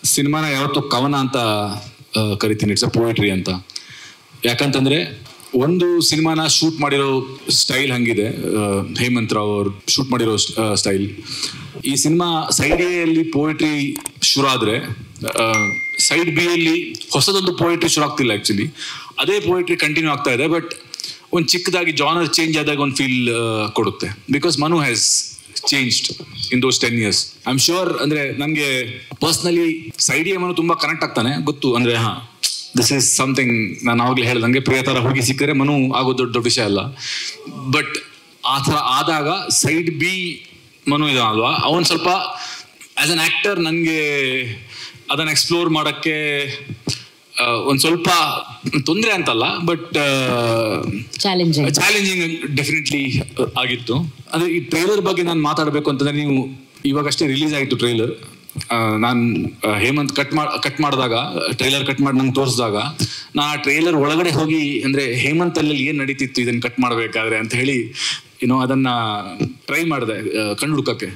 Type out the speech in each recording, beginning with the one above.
ಸಿನಿಮಾನ ಯಾವತ್ತೂ ಕವನ ಅಂತ ಕರಿತೀನಿ, ಇಟ್ಸ್ ಅ ಪೋಯಟ್ರಿ ಅಂತ. ಯಾಕಂತಂದ್ರೆ ಒಂದು ಸಿನಿಮಾನ ಶೂಟ್ ಮಾಡಿರೋ ಸ್ಟೈಲ್ ಹಂಗಿದೆ, ಹೇಮಂತ್ ರಾವ್ ಅವ್ರು ಶೂಟ್ ಮಾಡಿರೋ ಸ್ಟೈಲ್. ಈ ಸಿನಿಮಾ ಸೈಡ್ ಎ ಅಲ್ಲಿ ಪೋಯಟ್ರಿ ಶುರು ಆದ್ರೆ ಸೈಡ್ ಬಿ ಅಲ್ಲಿ ಹೊಸದೊಂದು ಪೋಯಟ್ರಿ ಶುರು ಆಗ್ತಿಲ್ಲ. ಆಕ್ಚುಲಿ ಅದೇ ಪೋಯಟ್ರಿ ಕಂಟಿನ್ಯೂ ಆಗ್ತಾ ಇದೆ, ಬಟ್ ಒಂದು ಚಿಕ್ಕದಾಗಿ ಜಾನರ್ ಚೇಂಜ್ ಆದಾಗ ಒಂದು ಫೀಲ್ ಕೊಡುತ್ತೆ. Because Manu has changed in those 10 years. I am sure. ಅಂದ್ರೆ ನನಗೆ ಪರ್ಸ್ನಲಿ ಸೈಡ್ ಎ ಮನು ತುಂಬಾ ಕನೆಕ್ಟ್ ಆಗ್ತಾನೆ, ಗೊತ್ತು. ಅಂದ್ರೆ ದಿಸ್ ಈಸ್ ಸಮಥಿಂಗ್ ನಾನು ಆವಾಗಲೇ ಹೇಳ್ದಂಗೆ ಪ್ರಿಯತರ ಹುಡುಗಿ ಸಿಕ್ಕರೆ ಮನು ಆಗೋದು ದೊಡ್ಡ ವಿಷಯ ಅಲ್ಲ. ಬಟ್ ಆ ಥರ ಆದಾಗ ಸೈಡ್ ಬಿ ಮನು ಇದೆ ಅಲ್ವಾ, ಅವನು ಸ್ವಲ್ಪ ಆಸ್ ಅನ್ ಆಕ್ಟರ್ ನನಗೆ ಅದನ್ನು ಎಕ್ಸ್ಪ್ಲೋರ್ ಮಾಡೋಕ್ಕೆ ಒಂದು ಸ್ವಲ್ಪ ತೊಂದರೆ ಅಂತಲ್ಲ, ಬಟ್ ಚಾಲೆಂಜಿಂಗ್ ಡೆಫಿನೆಟ್ಲಿ ಆಗಿತ್ತು. ಅಂದರೆ ಈ ಟ್ರೈಲರ್ ಬಗ್ಗೆ ನಾನು ಮಾತಾಡಬೇಕು ಅಂತಂದರೆ, ನೀವು ಇವಾಗಷ್ಟೇ ರಿಲೀಸ್ ಆಯಿತು ಟ್ರೈಲರ್. ನಾನು ಹೇಮಂತ್ ಕಟ್ ಮಾಡಿದಾಗ, ಟ್ರೈಲರ್ ಕಟ್ ಮಾಡಿ ನಂಗೆ ತೋರಿಸಿದಾಗ, ನಾನು ಆ ಟ್ರೈಲರ್ ಒಳಗಡೆ ಹೋಗಿ, ಅಂದರೆ ಹೇಮಂತ್ ಅಲ್ಲಿ ಏನು ನಡೀತಿತ್ತು ಇದನ್ನು ಕಟ್ ಮಾಡಬೇಕಾದ್ರೆ ಅಂತ ಹೇಳಿ ಅದನ್ನು ಟ್ರೈ ಮಾಡಿದೆ ಕಂಡು ಹುಡುಕಕ್ಕೆ.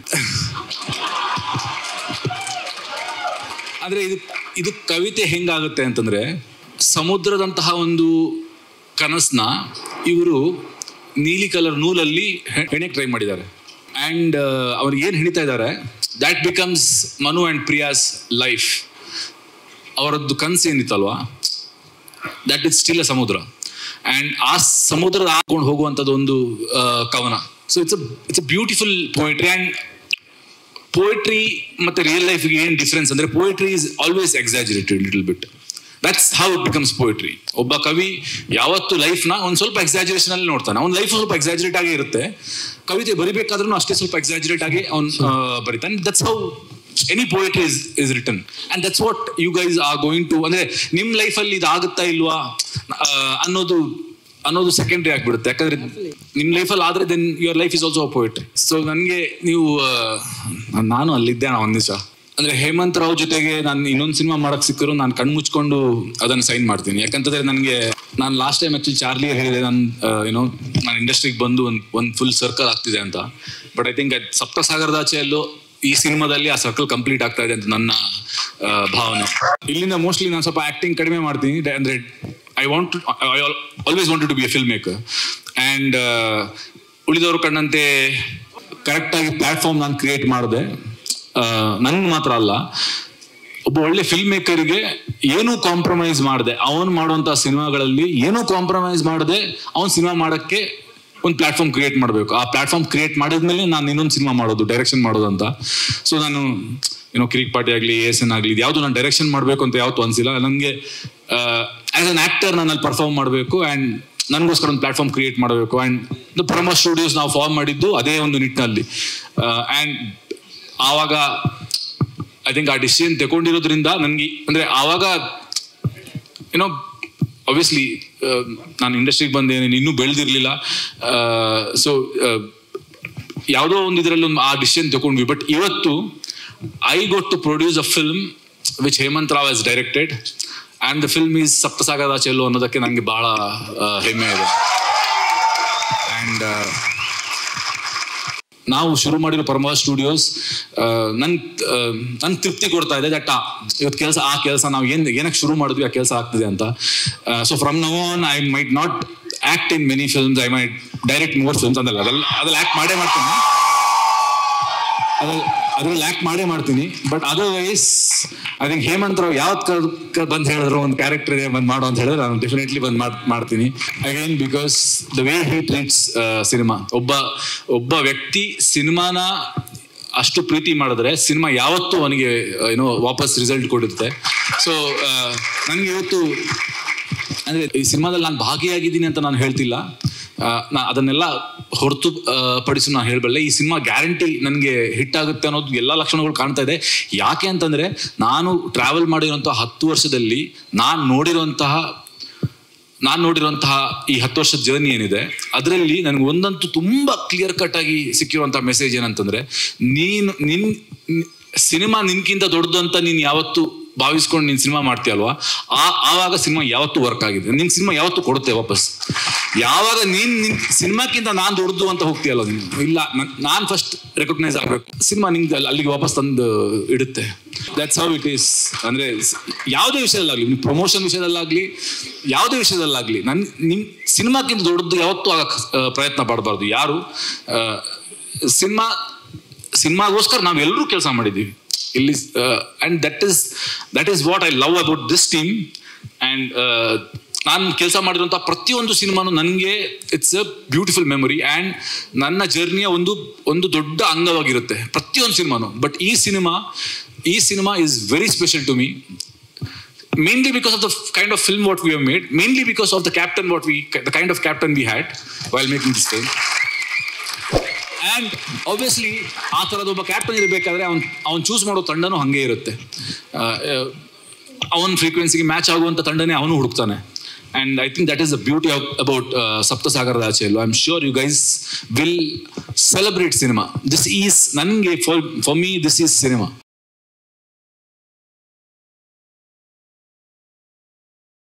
ಆದರೆ ಇದು ಕವಿತೆ ಹೆಂಗಾಗುತ್ತೆ ಅಂತಂದರೆ, ಸಮುದ್ರದಂತಹ ಒಂದು ಕನಸನ್ನ ಇವರು ನೀಲಿ ಕಲರ್ ನೂಲಲ್ಲಿ ಹೆಣೆಗೆ ಟ್ರೈ ಮಾಡಿದ್ದಾರೆ. ಆ್ಯಂಡ್ ಅವ್ರು ಏನು ಹೆಣಿತಾ ಇದ್ದಾರೆ, that becomes Manu and Priya's life. ಅವರದ್ದು ಕನಸು ಏನಿತ್ತಲ್ವಾ, ದ್ಯಾಟ್ ಇಸ್ ಸ್ಟಿಲ್ ಅ ಸಮುದ್ರ. ಆ್ಯಂಡ್ ಆ ಸಮುದ್ರದ ಹಾಕೊಂಡು ಹೋಗುವಂಥದ್ದು ಒಂದು ಕವನ. So it's a beautiful poetry. And poetry ಮತ್ತು ರಿಯಲ್ ಲೈಫ್ಗೆ ಏನು ಡಿಫ್ರೆನ್ಸ್ ಅಂದರೆ, poetry is always exaggerated little bit. That's how it becomes poetry. ಒಬ್ಬ ಕವಿ ಯಾವತ್ತು ಲೈಫ್ನ ಒಂದು ಸ್ವಲ್ಪ ಎಕ್ಸಾಜರೇಷನ್ ಅಲ್ಲಿ ನೋಡ್ತಾನೆ. ಅವ್ನ ಲೈಫ್ ಸ್ವಲ್ಪ ಎಕ್ಸಾಜರೇಟ್ ಆಗಿ ಇರುತ್ತೆ, ಕವಿತೆ ಬರಿಬೇಕಾದ್ರೂ ಅಷ್ಟೇ ಸ್ವಲ್ಪ ಎಕ್ಸಾಜರೇಟ್ ಆಗಿ ಅವ್ನು ಬರೀತಾನೆ. That's how any poetry is written. And that's what you guys are going to. ಅಂದರೆ ನಿಮ್ಮ ಲೈಫಲ್ಲಿ ಇದಾಗುತ್ತಾ ಇಲ್ವಾ ಅನ್ನೋದು ಸೆಕೆಂಡ್ರಿ ಆಗಿಬಿಡುತ್ತೆ. ಯಾಕಂದ್ರೆ ನಿಮ್ಮ ಲೈಫಲ್ಲಿ ಆದರೆ then your life is also a poetry. So ನನಗೆ ನೀವು ನಾನು ಅಲ್ಲಿದ್ದೆ ಒಂದು ದಿವಸ. ಅಂದರೆ ಹೇಮಂತ್ ರಾವ್ ಜೊತೆಗೆ ನಾನು ಇನ್ನೊಂದು ಸಿನಿಮಾ ಮಾಡಕ್ಕೆ ಸಿಕ್ಕರು ನಾನು ಕಣ್ಣು ಮುಚ್ಕೊಂಡು ಅದನ್ನು ಸೈನ್ ಮಾಡ್ತೀನಿ. ಯಾಕಂತಂದರೆ ನಾನು ಲಾಸ್ಟ್ ಟೈಮ್ ಆ್ಯಕ್ಚುಲಿ ಚಾರ್ಲಿ ಹೇಳಿದೆ, ನಾನು ಇಂಡಸ್ಟ್ರಿಗೆ ಬಂದು ಒಂದು ಫುಲ್ ಸರ್ಕಲ್ ಆಗ್ತಿದೆ ಅಂತ. ಬಟ್ ಐ ಥಿಂಕ್ ಸಪ್ತಸಾಗರದಾಚೆಯಲ್ಲೂ ಈ ಸಿನಿಮಾದಲ್ಲಿ ಆ ಸರ್ಕಲ್ ಕಂಪ್ಲೀಟ್ ಆಗ್ತಾ ಇದೆ ಅಂತ ನನ್ನ ಭಾವನೆ. ಇಲ್ಲಿಂದ ಮೋಸ್ಟ್ಲಿ ನಾನು ಸ್ವಲ್ಪ ಆ್ಯಕ್ಟಿಂಗ್ ಕಡಿಮೆ ಮಾಡ್ತೀನಿ. ಅಂದರೆ I always wanted to be a film maker. And ಉಳಿದವರು ಕಂಡಂತೆ ಕರೆಕ್ಟಾಗಿ ಪ್ಲ್ಯಾಟ್ಫಾರ್ಮ್ ನಾನು ಕ್ರಿಯೇಟ್ ಮಾಡಿದೆ. ನನಗೆ ಮಾತ್ರ ಅಲ್ಲ, ಒಬ್ಬ ಒಳ್ಳೆ ಫಿಲ್ಮ್ ಮೇಕರ್ಗೆ ಏನೂ ಕಾಂಪ್ರಮೈಸ್ ಮಾಡದೆ, ಅವನು ಮಾಡುವಂಥ ಸಿನಿಮಾಗಳಲ್ಲಿ ಏನೂ ಕಾಂಪ್ರಮೈಸ್ ಮಾಡದೆ ಅವನು ಸಿನಿಮಾ ಮಾಡೋಕ್ಕೆ ಒಂದು ಪ್ಲ್ಯಾಟ್ಫಾರ್ಮ್ ಕ್ರಿಯೇಟ್ ಮಾಡಬೇಕು. ಆ ಪ್ಲ್ಯಾಟ್ಫಾರ್ಮ್ ಕ್ರಿಯೇಟ್ ಮಾಡಿದ್ಮೇಲೆ ನಾನು ಇನ್ನೊಂದು ಸಿನಿಮಾ ಮಾಡೋದು, ಡೈರೆಕ್ಷನ್ ಮಾಡೋದು ಅಂತ. ಸೊ ನಾನು ಕಿರಿಕ್ ಪಾರ್ಟಿ ಆಗಲಿ, ASN ಆಗಲಿ, ಇದು ಯಾವುದು ನಾನು ಡೈರೆಕ್ಷನ್ ಮಾಡಬೇಕು ಅಂತ ಯಾವತ್ತೂ ಅನಿಸಿಲ್ಲ. ನನಗೆ ಆ್ಯಸ್ ಅನ್ ಆ್ಯಕ್ಟರ್ ನಾನು ಅಲ್ಲಿ ಪರ್ಫಾರ್ಮ್ ಮಾಡಬೇಕು ಆ್ಯಂಡ್ ನನಗೋಸ್ಕರ ಒಂದು ಪ್ಲ್ಯಾಟ್ಫಾರ್ಮ್ ಕ್ರಿಯೇಟ್ ಮಾಡಬೇಕು. ಆ್ಯಂಡ್ ಪ್ರಮೋ ಸ್ಟುಡಿಯೋಸ್ ನಾವು ಫಾರ್ಮ್ ಮಾಡಿದ್ದು ಅದೇ ಒಂದು ನಿಟ್ಟಿನಲ್ಲಿ. ಆ್ಯಂಡ್ ಆವಾಗ ಐ ಥಿಂಕ್ ಆ ಡಿಸಿಷನ್ ತಗೊಂಡಿರೋದ್ರಿಂದ ನನಗೆ, ಅಂದರೆ ಆವಾಗ ಆಬ್ವಿಯಸ್ಲಿ ನಾನು ಇಂಡಸ್ಟ್ರಿಗೆ ಬಂದೆ, ಇನ್ನೂ ಬೆಳೆದಿರಲಿಲ್ಲ. ಸೊ ಯಾವುದೋ ಒಂದು ಇದರಲ್ಲಿ ಆ ಡಿಸಿಷನ್ ತಗೊಂಡ್ವಿ. ಬಟ್ ಇವತ್ತು I got to produce a film which Hemanth Rao has directed and the film is ಸಪ್ತಸಾಗರದಾಚೆಯಲ್ಲೂ ಅನ್ನೋದಕ್ಕೆ ನನಗೆ ಭಾಳ ಹೆಮ್ಮೆ ಇದೆ. ಆ್ಯಂಡ್ ನಾವು ಶುರು ಮಾಡಿರೋ ಪರಮ ಸ್ಟುಡಿಯೋಸ್ ನನ್ ತೃಪ್ತಿ ಕೊಡ್ತಾ ಇದೆ. ದಟ್ ಇವತ್ತು ಆ ಕೆಲಸ ನಾವು ಏನಕ್ಕೆ ಶುರು ಮಾಡಿದ್ವಿ, ಆ ಕೆಲಸ ಆಗ್ತಿದೆ ಅಂತ. So from now on I might not act in many films, I might direct more films. ಅದ್ರಲ್ಲಿ ಆಕ್ಟ್ ಮಾಡೇ ಮಾಡ್ತೀನಿ, ಅದ್ರಲ್ಲಿ ಆಕ್ಟ್ ಮಾಡೇ ಮಾಡ್ತೀನಿ. But otherwise I think Hemanth Rao ಯಾವತ್ತು ಬಂದು ಹೇಳಿದ್ರು ಒಂದು ಕ್ಯಾರೆಕ್ಟರ್ ಇದೆ ಬಂದು ಮಾಡೋ ಅಂತ ಹೇಳಿದ್ರೆ ನಾನು ಡೆಫಿನೆಟ್ಲಿ ಬಂದು ಮಾಡ್ತೀನಿ again. Because the way he treats cinema, ಒಬ್ಬ ವ್ಯಕ್ತಿ ಸಿನಿಮಾನ ಅಷ್ಟು ಪ್ರೀತಿ ಮಾಡಿದ್ರೆ ಸಿನಿಮಾ ಯಾವತ್ತೂ ಅವನಿಗೆ ವಾಪಸ್ ರಿಸಲ್ಟ್ ಕೊಡುತ್ತೆ. ಸೊ ನನಗೆ ಇವತ್ತು ಅಂದರೆ ಈ ಸಿನಿಮಾದಲ್ಲಿ ನಾನು ಭಾಗಿಯಾಗಿದ್ದೀನಿ ಅಂತ ನಾನು ಹೇಳ್ತಿಲ್ಲ, ಅದನ್ನೆಲ್ಲ ಹೊರತು ಪಡಿಸಿ ನಾನು ಹೇಳಬಲ್ಲೆ. ಈ ಸಿನಿಮಾ ಗ್ಯಾರಂಟಿ ನನಗೆ ಹಿಟ್ ಆಗುತ್ತೆ ಅನ್ನೋದು ಎಲ್ಲ ಲಕ್ಷಣಗಳು ಕಾಣ್ತಾ ಇದೆ. ಯಾಕೆ ಅಂತಂದರೆ ನಾನು ಟ್ರಾವೆಲ್ ಮಾಡಿರೋಂಥ 10 ವರ್ಷದಲ್ಲಿ ನಾನು ನೋಡಿರೋಂತಹ ಈ 10 ವರ್ಷದ ಜರ್ನಿ ಏನಿದೆ, ಅದರಲ್ಲಿ ನನಗೆ ಒಂದಂತೂ ತುಂಬ ಕ್ಲಿಯರ್ ಕಟ್ ಆಗಿ ಸಿಕ್ಕಿರುವಂಥ ಮೆಸೇಜ್ ಏನಂತಂದರೆ, ಸಿನಿಮಾ ನಿನ್ಕಿಂತ ದೊಡ್ಡದು ಅಂತ ನೀನು ಯಾವತ್ತೂ ಭಾವಿಸ್ಕೊಂಡು ನೀನು ಸಿನಿಮಾ ಮಾಡ್ತೀಯಲ್ವಾ, ಆವಾಗ ಸಿನಿಮಾ ಯಾವತ್ತೂ ವರ್ಕ್ ಆಗಿದೆ. ನಿನ್ ಸಿನಿಮಾ ಯಾವತ್ತೂ ಕೊಡುತ್ತೆ ವಾಪಸ್. ಯಾವಾಗ ನೀನ್ ಸಿನಿಮಾಕ್ಕಿಂತ ನಾನ್ ದೊಡ್ಡದು ಅಂತ ಹೋಗ್ತೀಯಲ್ಲ ನೀನು, ಇಲ್ಲ ನಾನ್ ಫಸ್ಟ್ ರೆಕಗ್ನೈಸ್ ಆಗ್ಬೇಕು, ಸಿನಿಮಾ ನಿಂಗೆ ಅಲ್ಲಿಗೆ ವಾಪಸ್ ತಂದು ಇಡುತ್ತೆ. That's how it is. ಅಂದ್ರೆ ಯಾವುದೇ ವಿಷಯದಲ್ಲಾಗ್ಲಿ, ನಿಮ್ ಪ್ರಮೋಷನ್ ವಿಷಯದಲ್ಲಾಗ್ಲಿ, ಯಾವುದೇ ವಿಷಯದಲ್ಲಾಗ್ಲಿ, ನಿಮ್ ಸಿನಿಮಾಕ್ಕಿಂತ ದೊಡ್ಡದು ಯಾವತ್ತೂ ಆಗಕ್ಕೆ ಪ್ರಯತ್ನ ಪಡಬಾರ್ದು ಯಾರು. ಸಿನಿಮಾಗೋಸ್ಕರ ನಾವೆಲ್ಲರೂ ಕೆಲಸ ಮಾಡಿದ್ದೀವಿ ಇಲ್ಲಿ, and that is what I love about this team. And ನಾನು ಕೆಲಸ ಮಾಡಿರುವಂಥ ಪ್ರತಿಯೊಂದು ಸಿನಿಮಾನು ನನಗೆ it's a beautiful memory and ನನ್ನ ಜರ್ನಿಯ ಒಂದು ದೊಡ್ಡ ಅಂಗವಾಗಿರುತ್ತೆ ಪ್ರತಿಯೊಂದು ಸಿನಿಮಾನು. ಬಟ್ ಈ cinema is very special to me, mainly because of the kind of film what we have made, mainly because of the kind of captain we had while making this film. And obviously ಆ ಥರದ ಒಬ್ಬ captain ಇರಬೇಕಾದ್ರೆ ಅವನು choose ಮಾಡೋ ತಂಡನೂ ಹಾಗೆ ಇರುತ್ತೆ. ಅವನ ಫ್ರೀಕ್ವೆನ್ಸಿಗೆ match ಆಗುವಂಥ ತಂಡನೇ ಅವನು ಹುಡುಕ್ತಾನೆ. And I think that is the beauty about Saptasagaರದ ಆಚೆಯಲ್ಲೂ. I'm sure you guys will celebrate cinema. This is, ನನಗೆ for me this is cinema.